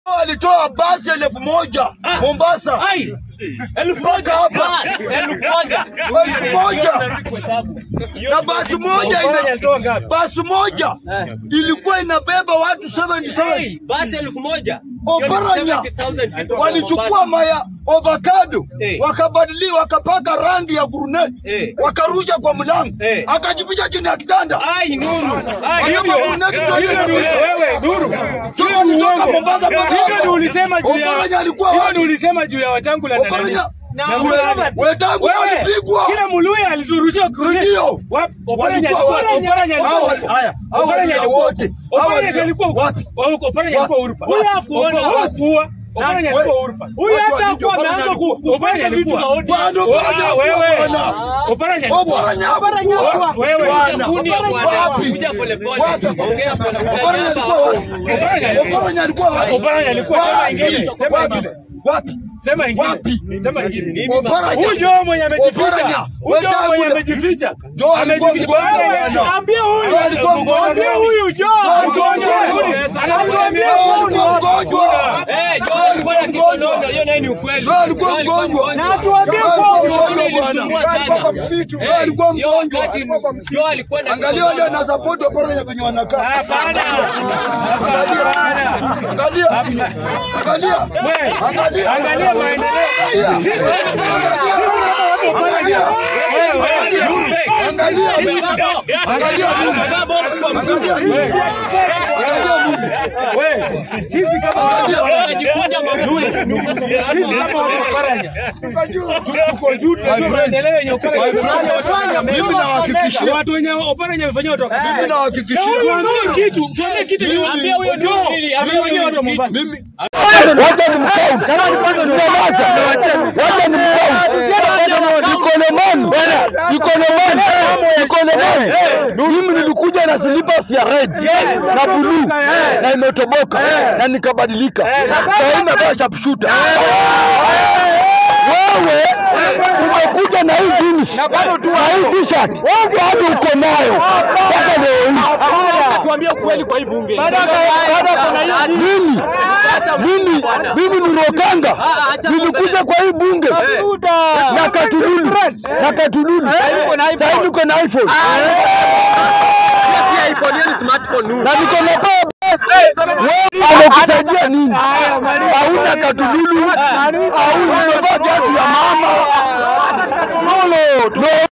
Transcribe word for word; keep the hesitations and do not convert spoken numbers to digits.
alitoa basi elfu moja Mombasa. Ai. Elfu moja hapa. Elfu moja. Elfu moja. Na basi moja ina basi moja ilikuwa inabeba watu seventy-seven. Basi elfu moja. Oparanya walichukua maya avocado wakabadili wakapaka rangi ya guruneti wakarusha kwa mlango akajificha chini ya kitanda. Ai Nuru. Ai guruneti ndio hiyo. Wewe Nuru. Kutoka Mombasa mpaka hiyo ulisema juu ya Oparanya alikuwa hiyo ulisema juu ya Wetangula na Oparanya na Wetangula walipigwa. Kila Muluya alizurusha guruneti. Oparanya Oparanya haya hao wote Oparanya alikuwa wapi? Oparanya alikuwa Urupa. Huyu hakuona hakuwa Oparanya alikuwa Urupa. Huyu hata kwa ameanza kufanya vitu za odi. Wewe Oparanya Oparanya Oparanya wewe kundi ya bwana kuja pole pole ongea pole pole. Oparanya alikuwa wapi? Oparanya alikuwa sema ingine sema ingine wapi? Sema ingine wapi? Sema ingine Oparanya huyo mwenye amejificha huyo mwenye amejificha amejificha ambia huyu alikuwa mgonjwa huyu jo anakuambia mgonjwa eh jo alikuwa na kisonono hiyo nayo ni ukweli jo alikuwa mgonjwa na tuambie kwa ilisumbua sana jo alikuwa mgonjwa jo alikuwa na angalia wale na support Oparanya venye wanakaa hapana angalia angalia angalia angalia maendeleo angalia angalia angalia wewe sisi kama tunajikunja mabui sisi kama Oparanya tuko juu tunaendelea yenye Oparanya mimi nawahakikishia watu wenye Oparanya wamefanyia watu mimi nawahakikishia tuambie kitu tuambie kitu niambia huyo ndio nini amefanyia watu Mombasa mimi wacha ni mkao kama kwanza ni Mombasa wacha ni mkao ikonomani ikonomani ikonomani mimi nilikuja na slippers ya red na blue na imetoboka na nikabadilika sasa nimevaa sharpshooter. Wewe umekuja na hii jeans na bado tu hii t-shirt bado uko nayo mpaka leo hii. Tuambie ukweli kwa hii bunge mimi mimi mimi ni Okanga nilikuja kwa hii bunge na katululu na katululu sasa niko na iPhone pia iPhone ni smartphone Nuru na niko na wewe anakusaidia nini? Hauna katululu au umevaa kiatu ya mama? No no.